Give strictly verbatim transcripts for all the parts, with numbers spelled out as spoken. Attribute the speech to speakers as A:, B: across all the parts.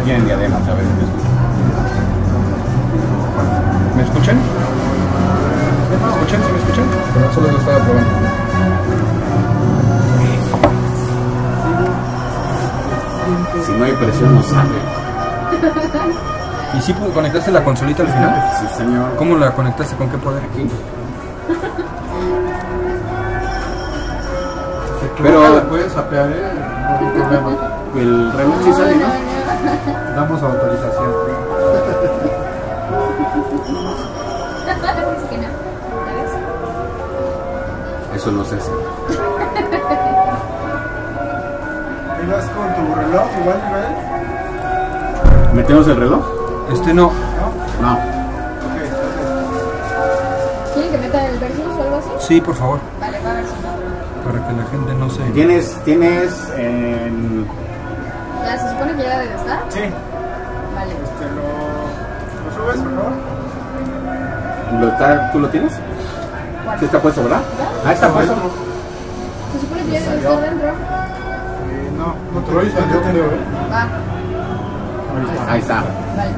A: tienen diademas, a ver si te escuchan. ¿Me escuchan? ¿Me escuchan? ¿Sí me escuchan? Pero solo lo estaba probando.
B: Si no hay presión no sale.
A: ¿Y si conectaste la consolita al final?
B: Sí, señor.
A: ¿Cómo la conectaste? ¿Con qué poder?
B: Aquí.
C: Pero la puedes sapear, ¿eh? No hay problema.
B: El reloj sí sale, ¿no?
C: Damos autorización.
D: Es que no. ¿Sabes?
B: Eso no sé.
C: ¿Y vas con tu reloj igual, Israel?
B: ¿Metemos el reloj?
A: Este no.
B: No.
C: Ok, entonces.
D: ¿Quieren que meta el versus o algo así?
A: Sí, por favor.
D: Vale, va a ver si no.
A: Para que la gente no se...
B: ¿Tienes, tienes en...
D: Ya, ¿se supone que ya debe de estar?
C: Sí.
D: Vale.
C: Te lo, lo subes, por favor.
B: ¿Lo está, ¿Tú lo tienes?
D: ¿Cuál?
B: ¿Sí está puesto, verdad?
D: ¿Ya?
B: Ah, está puesto.
D: Se supone que ya debe de estar dentro.
C: Eh, no, no te lo hice, yo creo, ¿eh?
D: Va.
B: Ahí está.
D: Vale.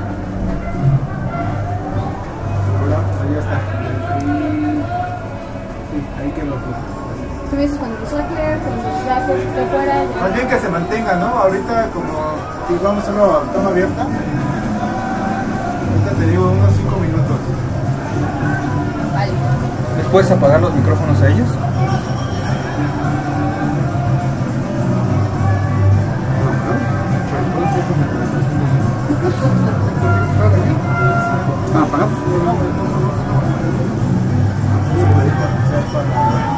C: Hola, ahí ya está. Y... Sí, ahí quedó.
D: Tú me dices cuando lo saque, cuando lo saque, esté fuera. Ya.
C: Más bien que se mantenga, ¿no? Ahorita como si vamos a hacerlo a toma abierta. Ahorita te digo unos cinco minutos.
D: Vale.
A: ¿Les puedes apagar los micrófonos a ellos?
B: Ah, apagado.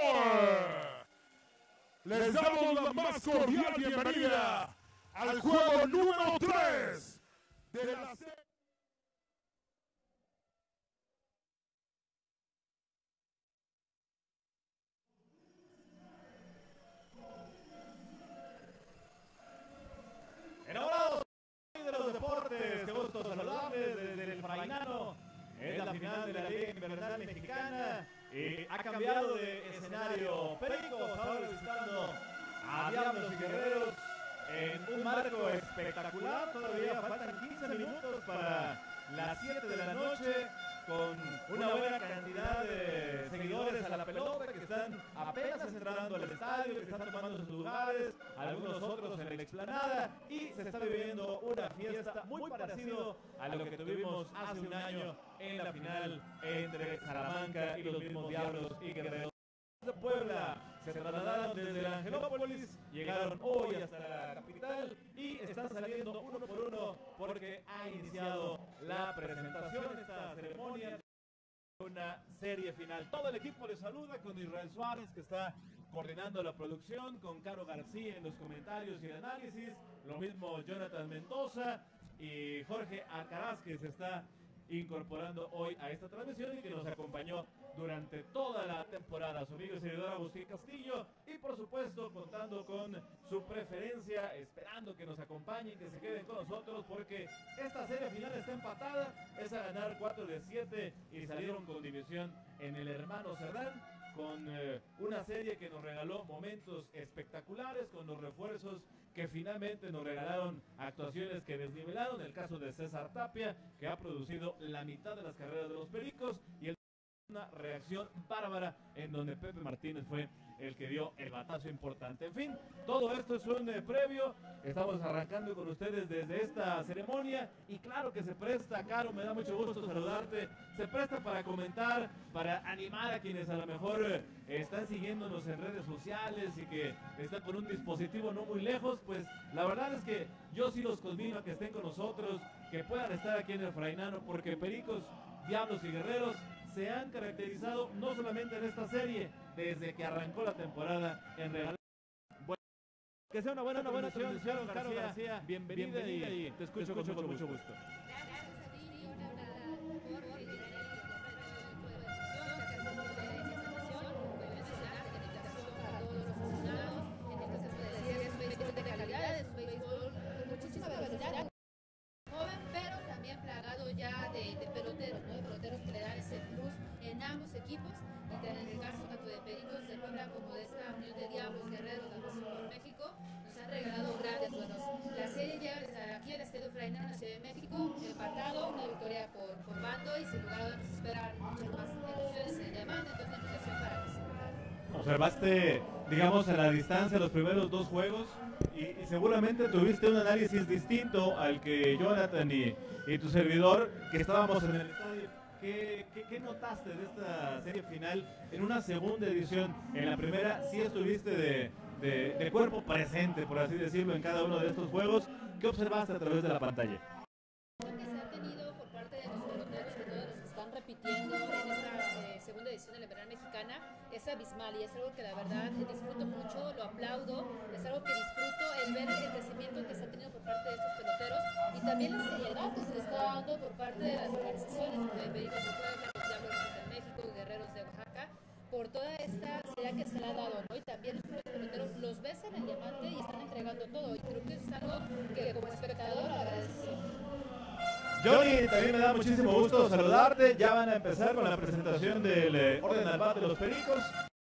E: Les damos la más cordial bienvenida al juego número tres de la serie.
F: Enamorados de los deportes, qué gusto saludarles desde el Frainano. Es la final de la Liga Invernal Mexicana y ha cambiado de escenario. Pericos ahora visitando a Diablos y Guerreros en un marco espectacular. Todavía faltan quince minutos para las siete de la noche, con una buena cantidad de seguidores a la pelota que están apenas entrando al estadio, que están tomando sus lugares, algunos otros en la explanada, y se está viviendo una fiesta muy parecido a lo que tuvimos hace un año en la final entre Salamanca y los mismos Diablos y Guerreros de Puebla. Se trasladaron desde el Angelópolis, llegaron hoy hasta la capital y están saliendo uno por uno porque ha iniciado la presentación de esta ceremonia, una serie final. Todo el equipo les saluda, con Israel Suárez, que está coordinando la producción, con Caro García en los comentarios y el análisis, lo mismo Jonathan Mendoza y Jorge Alcaraz, que se está incorporando hoy a esta transmisión y que nos acompañó durante toda la temporada, su amigo y seguidor Agustín Castillo, y por supuesto contando con su preferencia, esperando que nos acompañen, que se queden con nosotros, porque esta serie final está empatada, es a ganar cuatro de siete y salieron con división en el Hermano Cerdán, con eh, una serie que nos regaló momentos espectaculares, con los refuerzos que finalmente nos regalaron actuaciones que desnivelaron, el caso de César Tapia, que ha producido la mitad de las carreras de los Pericos, y el una reacción bárbara en donde Pepe Martínez fue el que dio el batazo importante. En fin, todo esto es un eh, previo. Estamos arrancando con ustedes desde esta ceremonia y claro que se presta, Caro, me da mucho gusto saludarte, se presta para comentar, para animar a quienes a lo mejor eh, están siguiéndonos en redes sociales y que están con un dispositivo no muy lejos. Pues la verdad es que yo sí los convido a que estén con nosotros, que puedan estar aquí en el Frainano, porque Pericos, Diablos y Guerreros se han caracterizado no solamente en esta serie, desde que arrancó la temporada en regalar. Bueno, que sea una buena, una buena transmisión, Caro García, bienvenida, bienvenida y, y te escucho, te escucho con mucho gusto.
G: Plagado ya de, de peloteros, ¿no? De peloteros que le dan ese plus en ambos equipos, y en el caso tanto de Pericos de Puebla como de esta unión de Diablos Guerreros de por México, nos han regalado grandes duelos. La serie ya aquí en el Estadio Frainano en la Ciudad de México, empatado, una victoria por, por bando, y sin lugar a dudas se esperan muchas más emociones en llamada, entonces una invitación para que se
F: observaste, digamos, a la distancia los primeros dos juegos y, y seguramente tuviste un análisis distinto al que Jonathan y, y tu servidor, que estábamos en el estadio. ¿Qué, qué, qué notaste de esta serie final en una segunda edición? En la primera sí estuviste de, de, de cuerpo presente, por así decirlo, en cada uno de estos juegos. ¿Qué observaste a través de la pantalla?
G: Lo que se ha tenido por parte de los peloteros, que todos los están repitiendo en esta eh, segunda edición de la Invernal Mexicana, es abismal, y es algo que la verdad disfruto mucho, lo aplaudo, es algo que disfruto, el ver el crecimiento que se ha tenido por parte de estos peloteros y también la seriedad que se le está dando por parte de las organizaciones de Pericos de Puebla, los Diablos de México, Guerreros de Oaxaca, por toda esta seriedad que se le ha dado, ¿no? Y también los propios peloteros los ves en el diamante y están entregando todo, y creo que eso es algo que como espectador agradezco.
F: Johnny, también me da muchísimo gusto saludarte. Ya van a empezar con la presentación del eh, orden al bat de los Pericos.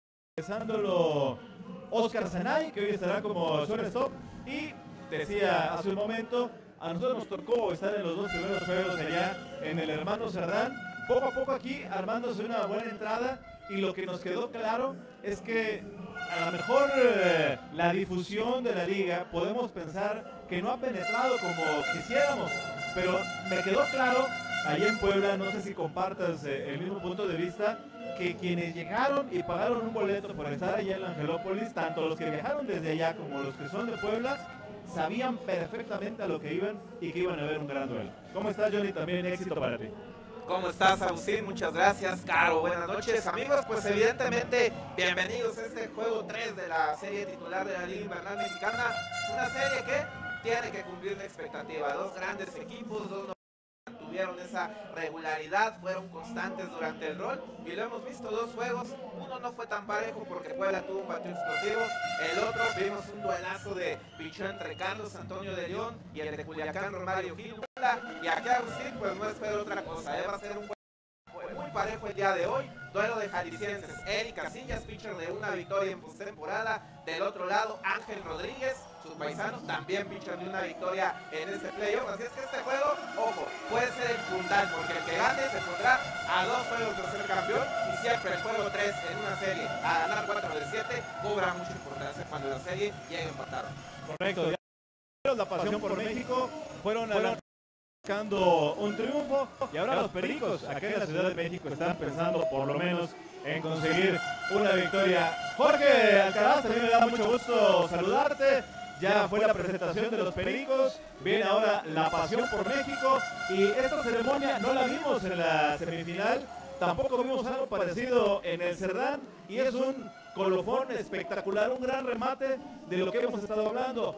F: Empezándolo Oscar Zanay, que hoy estará como shortstop. Y decía hace un momento, a nosotros nos tocó estar en los dos primeros juegos allá en el Hermano Cerdán. Poco a poco aquí armándose una buena entrada. Y lo que nos quedó claro es que a lo mejor eh, la difusión de la liga podemos pensar que no ha penetrado como quisiéramos. Pero me quedó claro, allá en Puebla, no sé si compartas eh, el mismo punto de vista, que quienes llegaron y pagaron un boleto por estar allá en la Angelópolis, tanto los que viajaron desde allá como los que son de Puebla, sabían perfectamente a lo que iban y que iban a ver un gran duelo. ¿Cómo estás, Johnny? También éxito para ti.
H: ¿Cómo estás, Agustín? Muchas gracias, Caro. Buenas noches, amigos. Pues evidentemente, bienvenidos a este juego tres de la serie titular de la Liga Invernal Mexicana. Una serie que tiene que cumplir la expectativa. Dos grandes equipos, dos tuvieron esa regularidad, fueron constantes durante el rol y lo hemos visto, dos juegos, uno no fue tan parejo porque Puebla tuvo un bateo explosivo, el otro vimos un duelazo de pichó entre Carlos Antonio de León y el de Culiacán Romario Gil, y aquí Agustín pues no espero otra cosa, ¿eh? Va a ser un juego muy parejo el día de hoy, duelo de jaliscienses, Eric Casillas, pitcher de una victoria en postemporada, del otro lado Ángel Rodríguez, sus paisanos, también pitcher de una victoria en este playoff, así es que este juego, ojo, puede ser el puntal, porque el que gane se pondrá a dos juegos de ser campeón, y siempre el juego tres en una serie, a ganar cuatro de siete, cobra mucha importancia cuando la serie llegue empatada.
F: Correcto, ya la pasión por México, fueron a la buscando un triunfo y ahora los Pericos acá en la Ciudad de México están pensando por lo menos en conseguir una victoria. Jorge Alcaraz, también me da mucho gusto saludarte. Ya fue la presentación de los Pericos, viene ahora la pasión por México y esta ceremonia no la vimos en la semifinal, tampoco vimos algo parecido en el Cerdán y es un colofón espectacular, un gran remate de lo que hemos estado hablando.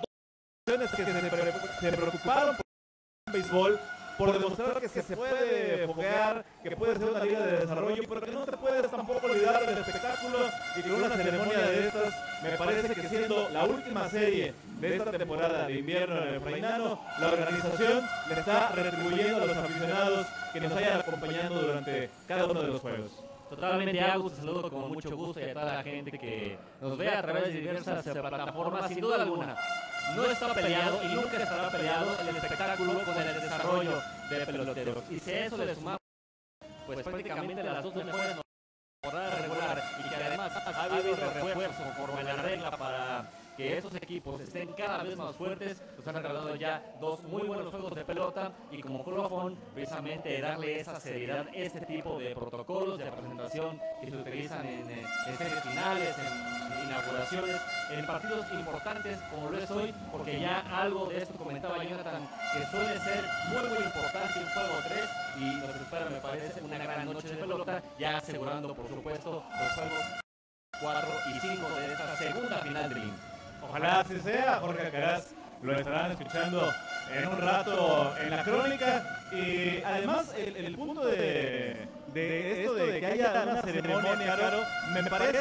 F: Dos que se, pre se preocuparon por béisbol, por demostrar que se puede foguear, que puede ser una liga de desarrollo, pero que no te puedes tampoco olvidar del espectáculo y que una ceremonia de estas, me parece que siendo la última serie de esta temporada de invierno en el Frainano, la organización le está retribuyendo a los aficionados que nos hayan acompañado durante cada uno de los juegos.
I: Totalmente, Agus, te saludo con mucho gusto y a toda la gente que nos ve a través de diversas plataformas, sin duda alguna. No está peleado y nunca estará peleado el espectáculo con el desarrollo de peloteros. Y si a eso le sumamos, pues prácticamente las dos mejores temporadas regular y que además ha habido refuerzo conforme la regla para que estos equipos estén cada vez más fuertes, nos han regalado ya dos muy buenos juegos de pelota y como colofón, precisamente darle esa seriedad, este tipo de protocolos de presentación que se utilizan en, en series finales, en inauguraciones, en partidos importantes como lo es hoy, porque ya algo de esto comentaba Jonathan, que suele ser muy muy importante un juego tres y nos espera, me parece, una gran noche de pelota, ya asegurando por supuesto los juegos cuatro y cinco de esta segunda final de Liga.
F: Ojalá así sea, Jorge Alcaraz lo estarán escuchando en un rato en la crónica y además el, el punto de, de esto de que haya una ceremonia, claro, me parece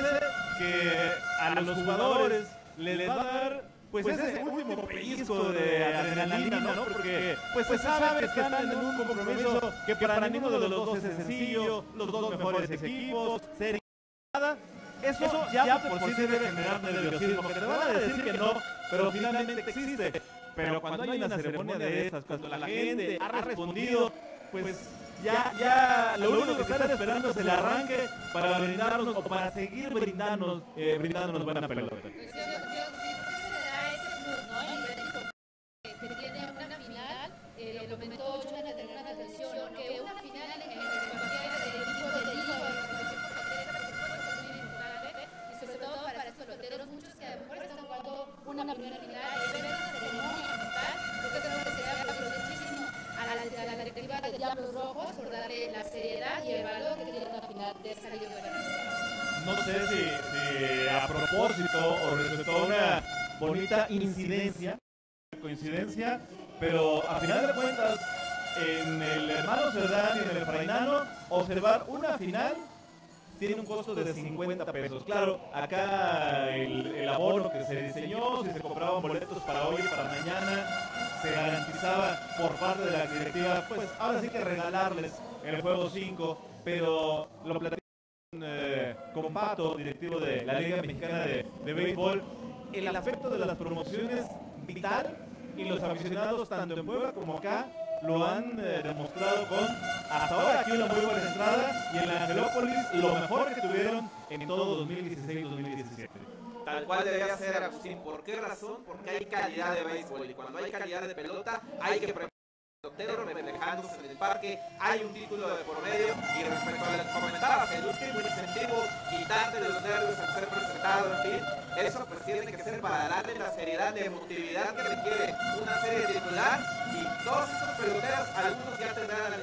F: que a los jugadores les va a dar pues ese último pellizco de adrenalina, ¿no? Porque pues se sabe que están en un compromiso que para ninguno de los dos es sencillo, los dos mejores equipos, serie nada. Eso, Eso ya, ya por sí debe generar nerviosismo, que te van a decir que no, pero finalmente existe. Pero cuando hay una ceremonia de estas, cuando la gente ha respondido, pues ya, ya lo único que están esperando es el arranque para brindarnos o para seguir brindándonos, eh, brindándonos buena pelota.
G: Pues yo, yo, yo, sí, se da ese plus, ¿no? Y México, que, que tiene una final, eh, lo comentó Jonathan en una transmisión, que una final en el cualquier equipo de liga, peloteros, muchos que a lo mejor están jugando una primera final y ver esa ceremonia total, creo que eso es lo que se da muchísimo a la, a la directiva de Diablos Rojos por darle la seriedad y el valor que tiene una final de esta liga.
F: No sé si, si a propósito o resultó una bonita incidencia, coincidencia, pero a final de cuentas en el hermano Cerdán y en el Frainano observar una final tiene un costo de cincuenta pesos. Claro, acá el, el abono que se diseñó, si se compraban boletos para hoy y para mañana, se garantizaba por parte de la directiva, pues ahora sí que regalarles el juego cinco, pero lo platicamos con, eh, con Pato, directivo de la Liga Mexicana de, de Béisbol, el aspecto de las promociones vital y los aficionados tanto en Puebla como acá lo han eh, demostrado con hasta ahora aquí una muy buena entrada y en la Angelópolis lo mejor que tuvieron en todo dos mil dieciséis dos mil diecisiete.
H: Tal cual debería ser, Agustín. ¿Por qué razón? Porque hay calidad de béisbol y cuando hay calidad de pelota hay que preparar peloteros reflejándose en el parque, hay un título de por medio y respecto a lo que comentabas, el último incentivo, quitarte de los nervios al ser presentado, en fin, eso pues tiene que ser para darle la seriedad de emotividad que requiere una serie titular y todos esos peloteros, algunos ya tendrán eh, final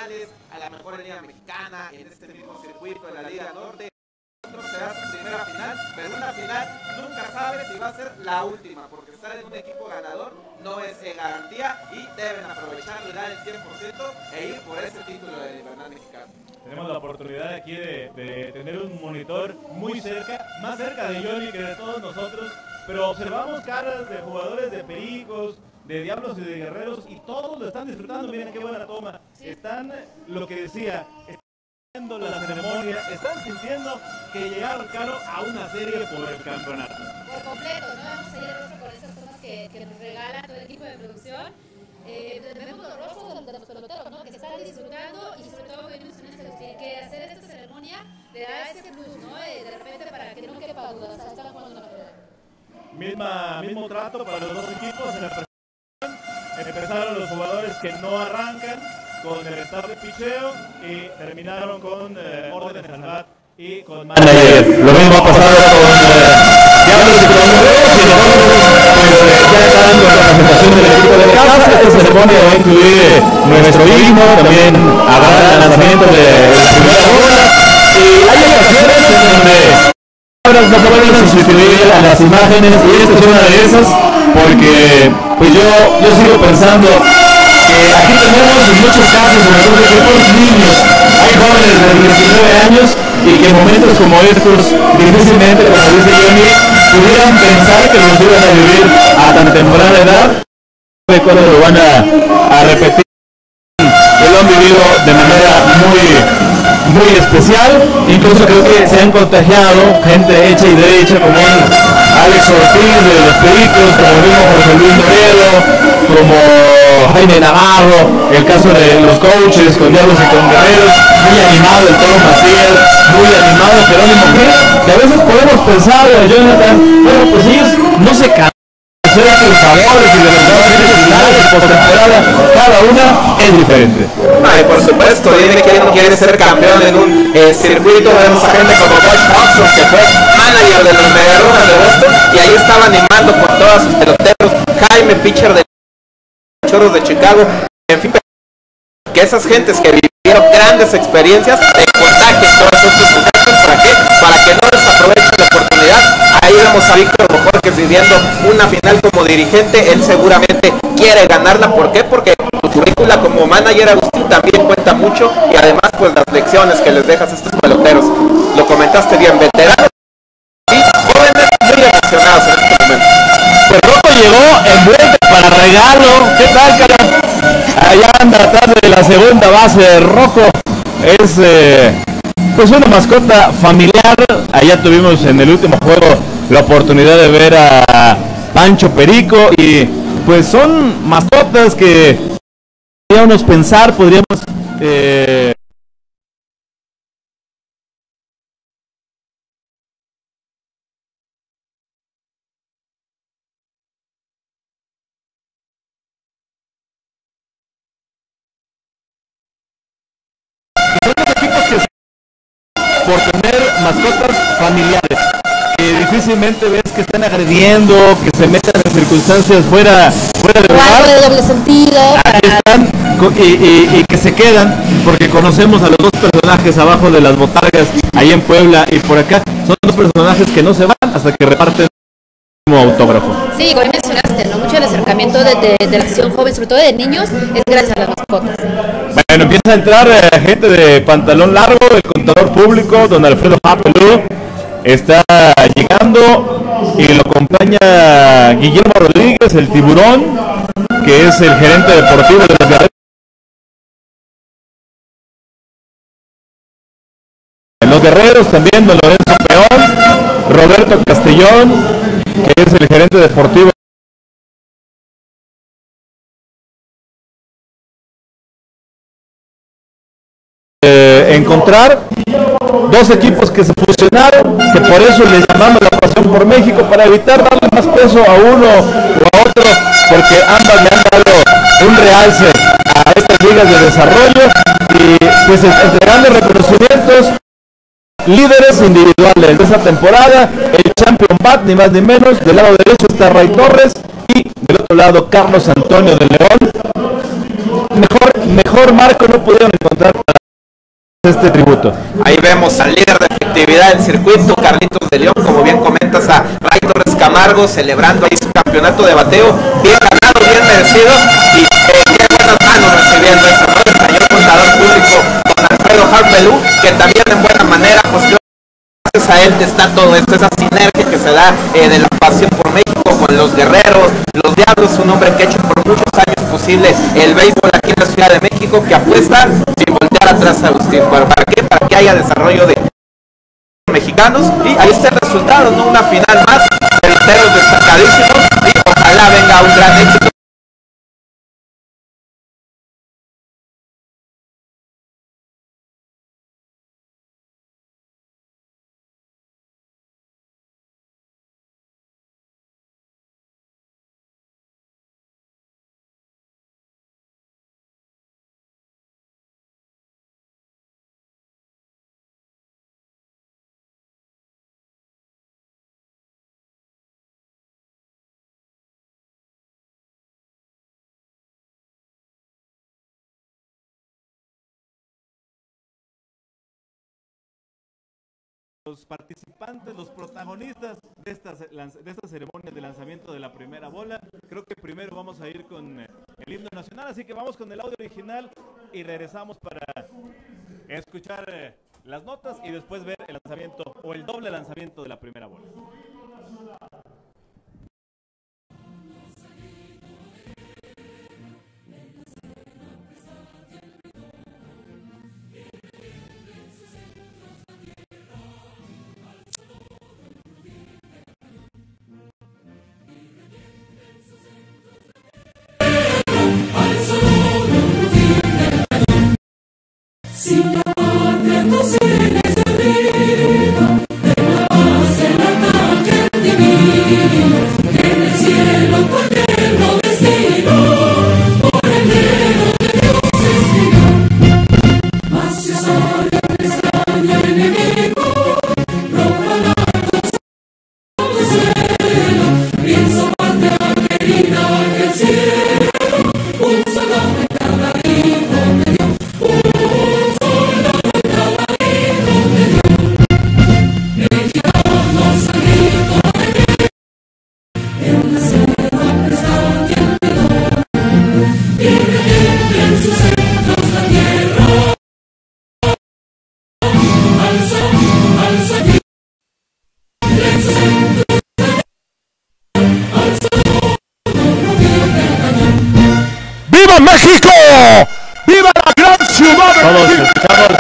H: finales, a la mejor liga mexicana en este mismo circuito de la Liga Norte. Otro será su primera final, pero una final nunca sabes si va a ser la última, porque estar en un equipo ganador no es eh, garantía y deben aprovecharlo y dar el cien por ciento e ir por ese título de Invernal Mexicano.
F: Tenemos la oportunidad aquí de, de tener un monitor muy cerca, más cerca de Johnny que de todos nosotros, pero observamos caras de jugadores de Pericos, de Diablos y de Guerreros, y todos lo están disfrutando. Miren qué buena toma. Están, lo que decía, están viendo la ceremonia, están sintiendo que llegaron, Caro, a una serie por el campeonato.
G: Por completo, ¿no? Vamos a seguir esto por esas tomas que, que nos regala todo el equipo de producción. Eh, vemos los rostros de los peloteros, ¿no? Que están disfrutando y sobre todo bien mencionaste, Agustín, que hacer esta ceremonia le da ese plus, ¿no? Eh, de repente para que no quepa dudas, o sea, están jugando una final.
F: Misma, mismo trato para los dos equipos en la presentación. Empezaron los jugadores que no arrancan con el staff de picheo y terminaron con eh, órdenes al bat y con
J: manager. Lo mismo ha pasado con eh, Diablos y con Guerreros, y nosotros pues, eh, ya está dando la presentación del equipo de casa. Esta ceremonia va a incluir nuestro himno, también habrá el lanzamiento de la primera bola, y hay ocasiones en donde no pueden sustituir a las imágenes, y esta es una de esas, porque pues yo, yo sigo pensando que aquí tenemos en muchos casos, sobre todo de los niños, hay jóvenes de diecinueve años y que en momentos como estos difícilmente, como dice Johnny, pudieran pensar que los iban a vivir a tan temprana edad. De cuando lo van a, a repetir, que lo han vivido de manera muy muy especial, incluso creo que se han contagiado gente hecha y derecha como Alex Ortiz de los Pericos, como el mismo José Luis Morelo, como Jaime Navarro, el caso de los coaches con Diablos y con Guerreros, muy animado el Toro Macías, muy animado Jerónimo Gil, que a veces podemos pensar, Jonathan, bueno, pues ellos no se cansan de sus favores y de los favores finales, postemporada, cada una es diferente.
H: Ay, por supuesto, dime quién quiere ser campeón en un eh, circuito. Vemos a gente como Bosch Hudson, que fue manager de los Mediarrojas de Boston, y ahí estaba animando por todos sus peloteros. Jaime, pitcher de Chorros de Chicago, en fin, que esas gentes que vivieron grandes experiencias de contagien todos estos muchachos. ¿Para qué? Para que no desaprovechen la oportunidad. Ahí vemos a Víctor Bojorquez viviendo una final como dirigente. Él seguramente quiere ganarla. ¿Por qué? Porque tu currícula como manager, Agustín, también cuenta mucho, y además pues las lecciones que les dejas a estos peloteros. Lo comentaste bien, veteranos y jóvenes muy emocionados en este momento.
J: Pues Rocco llegó envuelto para regalo. ¿Qué tal, cara? Allá anda atrás de la segunda base. Rocco es eh, pues una mascota familiar. Allá tuvimos en el último juego la oportunidad de ver a Pancho Perico, y pues son mascotas que podríamos pensar, podríamos eh, por tener mascotas familiares, que difícilmente ves que están agrediendo, que se metan en circunstancias fuera, fuera de lugar.
G: Algo de doble sentido.
J: Aquí están, y, y, y que se quedan, porque conocemos a los dos personajes abajo de las botargas, ahí en Puebla y por acá. Son dos personajes que no se van hasta que reparten como autógrafo.
G: Sí, como mencionaste, ¿no? Mucho del acercamiento de, de, de la acción joven, sobre todo de niños, es gracias a las mascotas.
J: Bueno, empieza a entrar eh, gente de pantalón largo, el contador público, don Alfredo Papelú, está llegando y lo acompaña Guillermo Rodríguez, el tiburón, que es el gerente deportivo de los Guerreros. Los Guerreros también don Lorenzo Peón, Roberto Castellón, que es el gerente deportivo. Eh, encontrar dos equipos que se fusionaron, que por eso les llamamos la pasión por México, para evitar darle más peso a uno o a otro, porque ambas le han dado un realce a estas ligas de desarrollo, y pues entregando reconocimientos líderes individuales de esta temporada. El Champion Bat, ni más ni menos. Del lado derecho está Ray Torres, y del otro lado Carlos Antonio de León. Mejor, mejor mejor marco no pudieron encontrar para este tributo.
H: Ahí vemos al líder de efectividad del circuito, Carlitos de León, como bien comentas, a Ray Torres Camargo, celebrando ahí su campeonato de bateo, bien ganado, bien merecido, y eh, qué buenas manos recibiendo eso, ¿no? El señor contador público, don Alfredo Harpelú, que también en buena manera, pues yo gracias a él está todo esto, esa sinergia que se da eh, de la pasión por México con los guerreros, los diablos, un hombre que ha hecho por muchos años posible el béisbol aquí en la Ciudad de México, que apuesta sin voltear atrás a Agustín. ¿Para qué? Para que haya desarrollo de mexicanos, y ahí está el resultado, ¿no? Una final más, peloteros destacadísimos, y ojalá venga un gran éxito.
F: Los participantes, los protagonistas de esta, de esta ceremonia de lanzamiento de la primera bola. Creo que primero vamos a ir con el himno nacional, así que vamos con el audio original y regresamos para escuchar las notas y después ver el lanzamiento o el doble lanzamiento de la primera bola.
K: Sin amor de tus seres de vida, de la paz el ataque divino, en el cielo tu eterno destino, por el dedo de Dios escribió. Mas si soy un extraño enemigo, profanar tu cielo, pienso mantener querida que el cielo, un solo de cada hijo de Dios.
E: ¡Viva México! ¡Viva la gran ciudad de
J: Todos
E: México!
J: escuchamos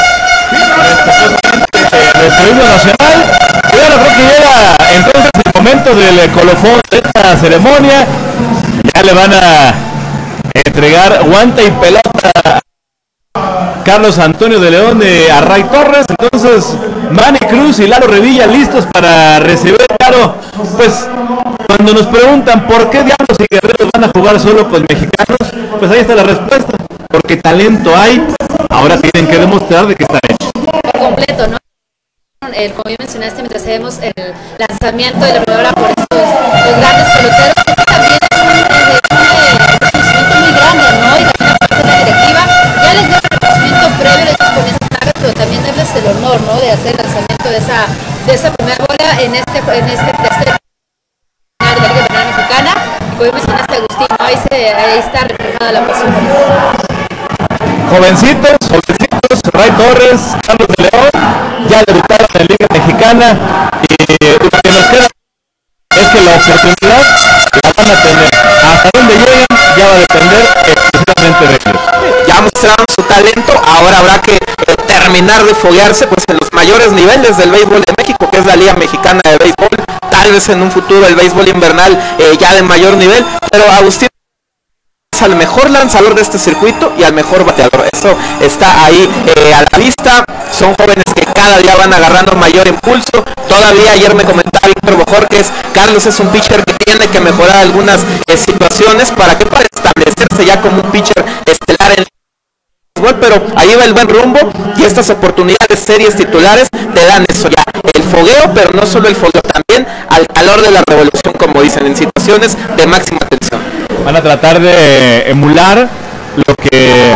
J: nuestro himno nacional. Y ahora creo que llega entonces el momento del colofón de esta ceremonia. Ya le van a entregar guante y pelota a Carlos Antonio de León eh, a Ray Torres. Entonces Manny Cruz y Lalo Revilla listos para recibir. Claro, pues cuando nos preguntan por qué diablos y guerreros van a jugar solo con mexicanos, pues ahí está la respuesta. Porque talento hay, ahora tienen que demostrar de que está hecho.
G: Por completo, ¿no? El, como ya mencionaste, mientras hacemos el lanzamiento de la primera por estos los grandes peloteros, que también es un, un, un reconocimiento muy grande, ¿no? Y también la parte de la directiva ya les dio el reconocimiento previo de estos con esas plagas, pero también darles el honor, ¿no? De hacer el lanzamiento de esa, de esa primera bola en este, en este tercer de la Liga Invernal Mexicana. Y como ya mencionaste, Agustín, ¿no? Ahí, se, ahí está reflejada la pasión por eso.
J: Jovencitos, jovencitos, Ray Torres, Carlos de León, ya debutaron en la Liga Mexicana y lo que nos queda es que la oportunidad la van a tener. Hasta donde lleguen ya va a depender exclusivamente de ellos.
H: Ya mostraron su talento, ahora habrá que eh, terminar de foguearse pues en los mayores niveles del béisbol de México, que es la Liga Mexicana de Béisbol, tal vez en un futuro el béisbol invernal eh, ya de mayor nivel, pero Agustín al mejor lanzador de este circuito y al mejor bateador, eso está ahí eh, a la vista. Son jóvenes que cada día van agarrando mayor impulso. Todavía ayer me comentaba Víctor Bojorquez, Carlos es un pitcher que tiene que mejorar algunas eh, situaciones para que para establecerse ya como un pitcher estelar en el... pero ahí va el buen rumbo y estas oportunidades series titulares te dan eso ya, el fogueo, pero no solo el fogueo, también al calor de la revolución, como dicen, en situaciones de máxima tensión.
J: Van a tratar de emular lo que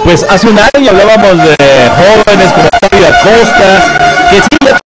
J: pues hace un año hablábamos de jóvenes como David Acosta, que sí ya